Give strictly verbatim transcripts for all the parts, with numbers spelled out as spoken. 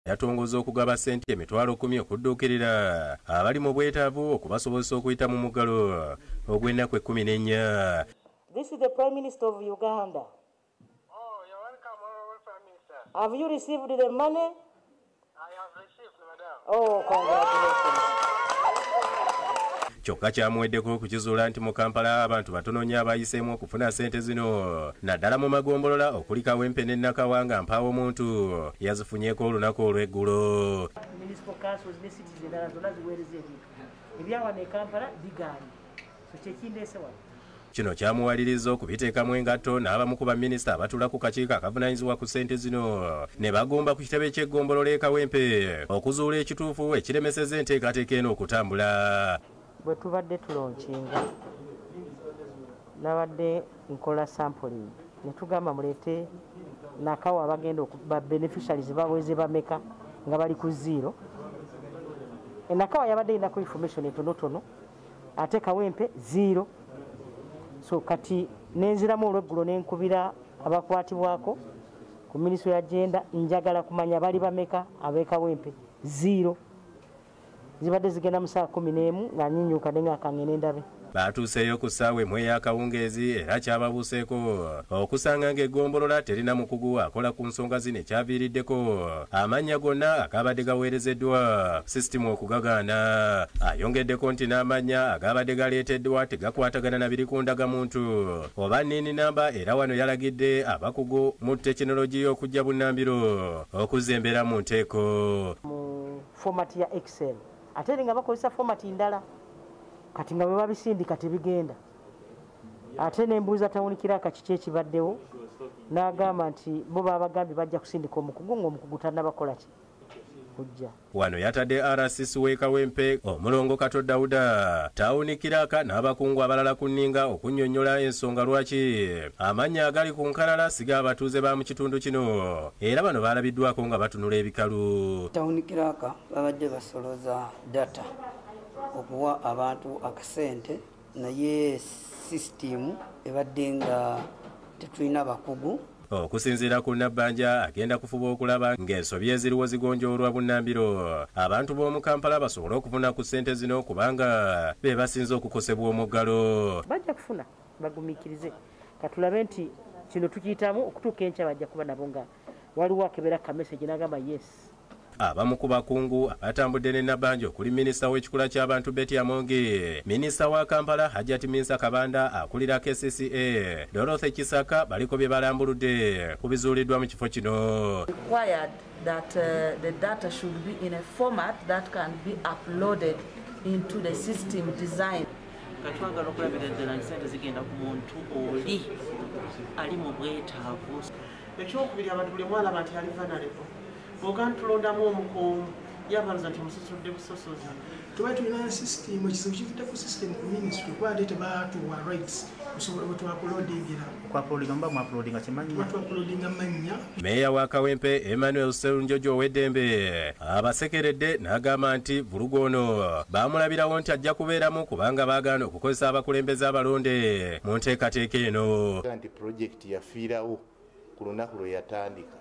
yatongoza okugaba ssente emitwalo kumi okudduukirira abali mu bwetaavu okubasobozesa okuyita mu muggalo ogw'ennaku ekkumi n'ennya. This is the Prime Minister of Uganda. Oh, you're welcome, Honorable Prime Minister. Have you received the money? I have received, madam. Oh, congratulations. Kyokka kyamuweddeko okukizuula nti mu Kampala abantu batono nnyo abayiseemu okufuna ssente zino naddala mu magombolola okuli Kawempe ne Nakawanga mpaawo omuntu yazifunyeeko olunaku olw'eggulo. Municipal councils ne cities endala zonna ziweereza ebintu ebyawa ne Kampala bigaanye so kyekindeese wano. Kino kyamuwaliriza okubiteekamu engatto n'abamu ku baminisita abatula ku kakiiko akavunaanyizibwa ku ssente zino ne bagomba ku kitebe ky'eggombolola e Kawempe okuzuula ekituufu ekiremeseza enteekateeka eno okutambula. Bwe tubadde tulonkinga nabadde nkola sampling ne tugamba muleete Nakawa abagenda ba beneficiaries baweze bameka nga bali ku zero. E Nakawa yabadde inako information etonotono ate Kawempe zero. So kati nenziramu olweggulo nenkubira abakwatibwako ku Ministry ya Gender njagala kumanya bali bameka ab'e Kawempe zero. Zibadde zigenda mu ssaawa kumi n'emu nga nyinyuka ne ng'akangene ndabe. Baatuuseeyo ku ssaawa emu ey'akawungeezi era kyababuuseeko okusanga ng'eggombolola terina mukugu akola ku nsonga zino ekyaviiriddeko amannya gonna agabadde gaweerezeddwa sisitimu okugagaana. Ayongeddeko nti n'amannya agabadde galeeteddwa tegakwatagana na biri ku ndagamuntu oba nniini namba era wano yalagidde abakugu mu tekinologiya okujja bunnambiro okuzza embeera mu nteeko. Mu fomati ya Excel ate nga bakozesa fomati ndala kati nga bwe babisindika tebigenda. Ate nembuuza tawunikira kiki ekibaddewo n'agamba nti bo babagambye bajja kusindika omukugu ng'omukugu tannabakola ki kujja. Wano yatadde R C C w'e Kawempe omulongo Kato Dawuda tawunikiraka n'abakungu abalala ku nninga okunnyonnyola ensonga lwaki amannya agali ku nkalala siga abatuuze ba mu kitundu kino era bano baalabiddwako nga batunula ebikalu. Tawunikiraka babadde basoloza data okuwa abantu akasente naye sisitimu ebadde nga tetulina bakugu. Okusinziira ku Nabbanja agenda kufuba okulaba ng'ensobi eziriwo zigonjoolwa bunnambiro abantu b'omu Kampala basobole okufuna ku ssente zino kubanga be basinze okukosebwa omuggalo. Bajja kufuna bagumiikirize katulabe nti kino tukiyitamu okutuuka enkya bajja kuba nabo nga waliwo akebera ka message n'agamba yes. Abamu ku bakungu abatambudde ne Nabbanja okuli minisita w'ekikula ky'abantu Betty Amongi, minisita wa Kampala Hajjati Minsa Kabanda akulira K C C A, Dorothy Kisaka baliko bye balambuludde ku bizuuliddwa mu kifo kino. Required that uh, the data should be in a format that can be uploaded into the system design. Katwagala okulabira ddala nsente zigenda ku muntu oli ali mu bwetaavu. Ekyokubiri abantu buli mwalaba nti ali vulnerable. Ogantulondamu omukuumi yabaluza nti musosodde busosozi. Tuba tulina system ekizibu kivudde ku system ku ministry kuba ate tebaatuwa rights kusobola bwe twakulodingira. Kwakulodinga mba mwakulodinga kimanyi. Twakulodinga mannya. Meeya wa Kawempe Emmanuel Sserunjojo ow'eddembe abasekeredde n'agamba nti vulugu ono baamulabirawo nti ajja kubeeramu kubanga baagaana okukozesa abakulembeze abalonde mu nteekateeka eno. Nti pulojekiti yafiirawo ku lunaku lwe yatandika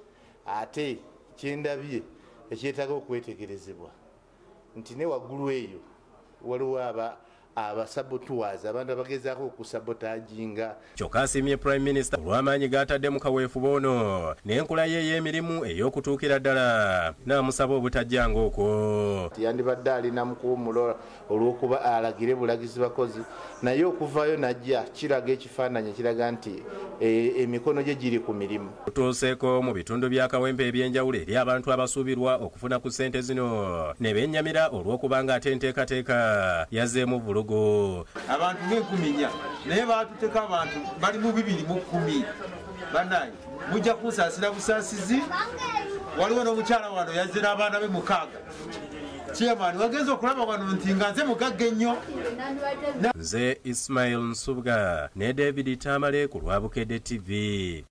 ate kyendabye ekyetaaga okwetegerezebwa nti ne waggulu eyo waliwo aba abasabotuwazi abantu abagezaako okusabotaginga. Kyokka asiimye Prime Minister olw'amaanyi g'atadde mu kaweefube ono n'enkula ye ey'emirimu ey'okutuukira ddala n'amusaba obutajjanga okwo. Yandibadde alina mukuwumula olw'okuba alagire bulagizi bakozi naye okuvaayo najja kiraga ekifaananyi ekiraga nti emikono gye giri ku mirimu. Tutuuseeko mu bitundu bya Kawempe eby'enjawulo eri abantu abasuubirwa okufuna ku ssente zino ne bennyamira olw'okuba ng'ate enteekateeka yazzeemu vulugu. Abantu ng'enkumi nnya naye baatuteeka abantu bali mu bibiri mu kkumi bannaye mujja kunsaasira busaasizi. Waliwo n'omukyala wano yazze n'abaana be mukaaga. Chairman wagenza okulaba wano nti nga nze mugagga ennyo. Nze Ismail Nsubga ne David Tamale ku Lwabukedde T V.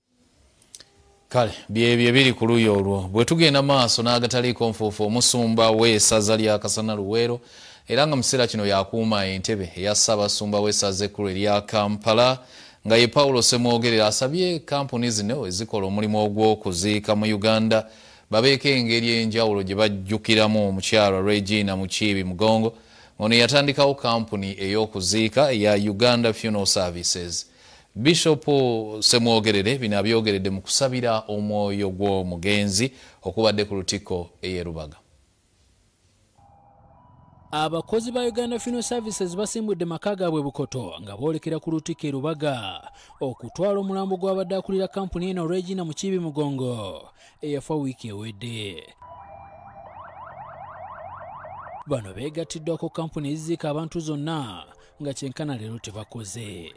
Kale byebyo biri ku luuyi olwo bwe tugenda maaso n'agataliiko nfuufu omusumba w'essaza lya Kasana Luweero era nga mu kiseera kino yakuuma entebe eya Ssaabasumba w'essaza ekkulu erya Kampala nga ye Paulo Ssemwogerera asabye kampuni zino ezikola omulimu ogw'okuziika mu Uganda babeeko engeri enjawulo gye bajjukiramu omukyala Regina Mukiibi Mugongo ono yatandikawo kampuni ey'okuziika ya Uganda Funeral Services. Bishop Semwogerere bino abyogeredde mu kusabira omwoyo gw'omugenzi okubadde ku Lutikko ey'e Rubaga. Abakozi ba Uganda Funeral Services basimbudde maka gaabwe Bukoto nga boolekera ku Lutikko e Rubaga okutwala omulambo gw'abadde akulira kampuni eno Regina Mukiibi Mugongo eyafa wiiki ewedde. Bano beegattiddwako kampuni eziziika abantu zonna nga kyenkana leero tebakoze.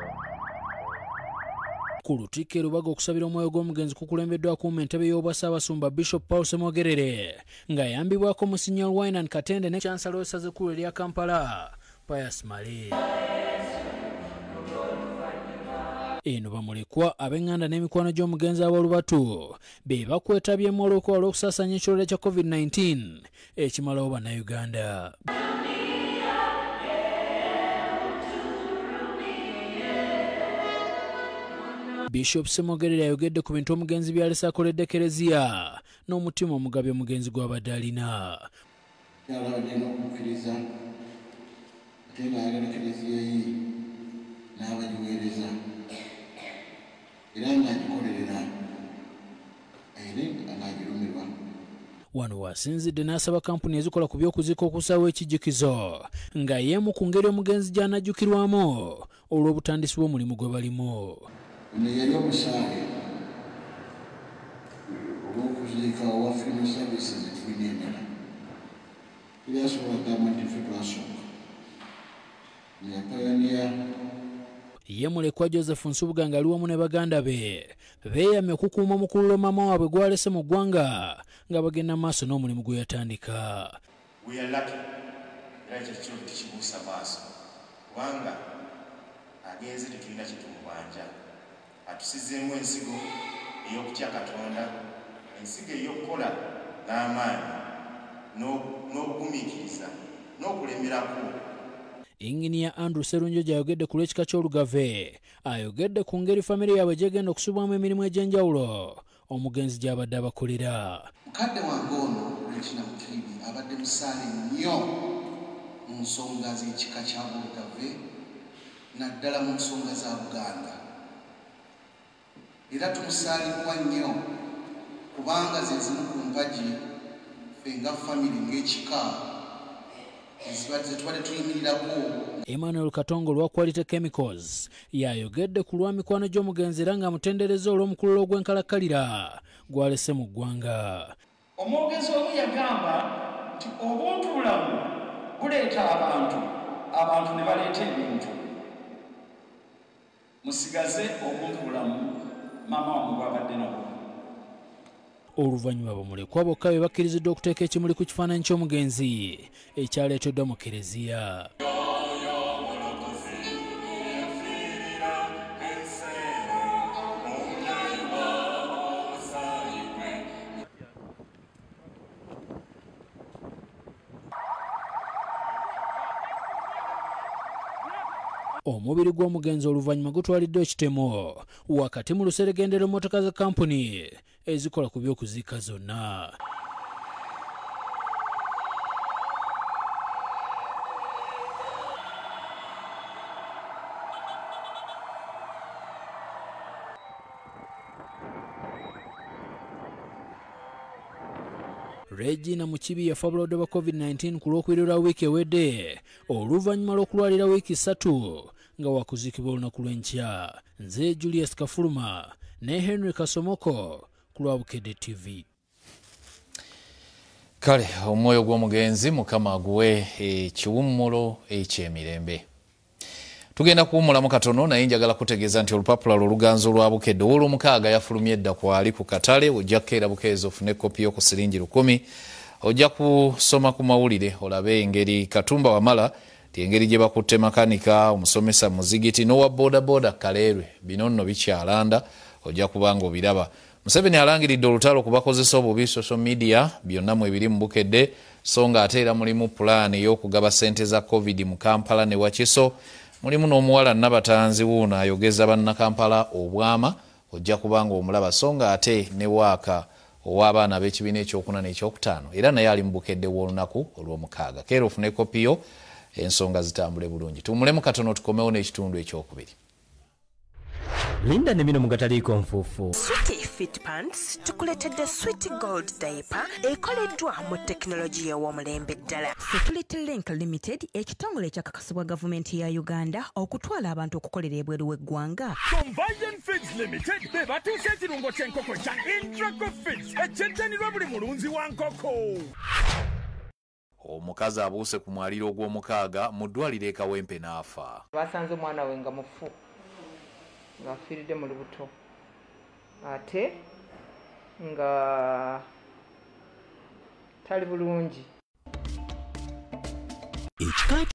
Ku Lutikko e Rubaga okusabira omwoyo gw'omugenzi kukulembeddwa ku ntebe y'obwassaabasumba Bishop Paul Semwogerere nga yambibwako Monsignor Wainan Katende ne Chancellor w'essaza ekkulu erya Kampala Pius Male. Eno bamulekwa ab'enganda n'emikwano gy'omugenzi ab'olubatu be bakwetabyemu olw'okuwala okusaasaanya ekirwadde kya COVID nineteen ekimalawo bannayuganda. Bishop Semwogerere ayogedde ku bintu omugenzi byalese akoledde Kereziya n'omutima omugabye omugenzi gw'abadde alina. Yalabadde okukkiriza ate ng'ayagala Kereziya ye n'abagiweereza era ng'agikolerera ere ng'agirumirwa. Wano wasinzidde n'asaba kampuni ezikola ku by'okuziika okusaawo ekijjukizo nga y'emu ku ngeri omugenzi gy'anajjukirwamu olw'obutandisi bw'omulimu gwe balimu. Ono yali omusaale olw'okuziika owa Funeral Services ekibiina endala era yasobola kugamba nti ffe twasooka yapayaniya. Ye mulekwa Joseph Nsubuga nga ali wamu ne baganda be beeyamye okukuuma omukululo maama waabwe gwalese mu ggwanga nga bagenda maaso n'omulimu gwe yatandika. We are lucky era ekyo kiro tekibuusa maaso kubanga agenze tetulina kitumubanja atusizeemu ensigo ey'okutya Katonda, ensigo ey'okukola n'amaanyi n'okugumiikiriza n'okulemerako. Engineer Andrew Serunjo gy'ayogedde ku lw'ekika ky'Olugave ayogedde ku ngeri famire yaabwe gyegenda okusubwamu emirimu egy'enjawulo omugenzi gy'abadde abakolera. Mukadde wange ono Regina Mukiibi abadde musaale nnyo mu nsonga z'ekika kya Olugave naddala mu nsonga za Buganda. Era tumusaalibwa nnyo kubanga ze zimu ku mpagi ffe nga famire ng'ekika ezibadde tuyimirirako. Emmanuel Katongo olwa Quality Chemicals yayogedde ku lwa mikwano gy'omugenzi era ng'amutendereza olw'omukululo ogw'enkalakkalira gwalese mu ggwanga. Omwogezi omu yagamba nti obuntubulamu buleeta abantu abantu ne baleeta ebintu. Musigaze obuntubulamu maama wamwe bw'abadde nabo. Oluvannyuma bamulekwa bokka be bakkiriziddwa okuteeka ekimuli ku kifaananyi ky'omugenzi ekyaleeteddwa mu Kereziya. Omubiri gw'omugenzi oluvannyuma gutwaliddwa ekitemo wakati mu luseregendero mmotoka za kampuni ezikola ku by'okuziika zonna. Regina Mukiibi yafa bulwadde bwa COVID nineteen ku lw'okubiri lwa wiiki ewedde oluvannyuma lw'okulwalira wiiki ssatu nga wakuziikibwa olunaku lw'enkya. Nze Julius Kafuluma ne Henry Kasomoko ku lwa Bukedde T V. Kale omwoyo gw'omugenzi Mukama aguwe ekiwummulo eky'emirembe. Tugenda kuwummulamu katono naye njagala kutegeeza nti olupapula lw'oluganzo lwa Bukedde olw'omukaaga yafulumye edda kwali ku katale ojja kukeera bukeezi ofune kopi y'oku siringi lukumi ojja kusoma ku mawulire olabe engeri Katumba Wamala ti engeri gye bakutte makanika omusomesa muzigiti n'owa boda boda Kaleerwe bino nno bikyalanda ojja kubanga obiraba. Museveni alangiridde olutalo ku bakozesa obubi social media byonna mu ebiri mu Bukedde so nga ate era mulimu pulaani y'okugaba ssente za COVID mu Kampala ne Wakiso. Mulimu n'omuwala Nabatanzi wuuno ayogeza bannakampala obwama ojja kubanga omulaba so nga ate ne waaka ow'abaana ab'ekibiina ekyokuna n'ekyokutaano era naye ali mu bukedde bw'olunaku olw'omukaaga. Keera ofune kopiyo ensonga zitambule bulungi. Tuwummulemu katono tukomewo n'ekitundu ekyokubiri. Linda ne bino mugataliiko nfuufu. Sweet Fit Pants tukuletedde Sweet Gold Diaper ekoleddwa mu tekinologiya y'omulembe ddala. Security Link Limited ekitongole ekyakakasibwa gavumenti ya Uganda okutwala abantu okukolera ebweru w'eggwanga. Conversion Feeds Limited be batuuse ekirungo ky'enkoko kya Intraco Feeds ekyettanirwa buli mulunzi wa nkoko. Omukazi abuuse ku mwaliro ogw'omukaaga mu ddwaliro e Kawempe n'afa. Basanze omwana we nga mufu ng'afiiridde mu lubuto ate nga tali bulungi.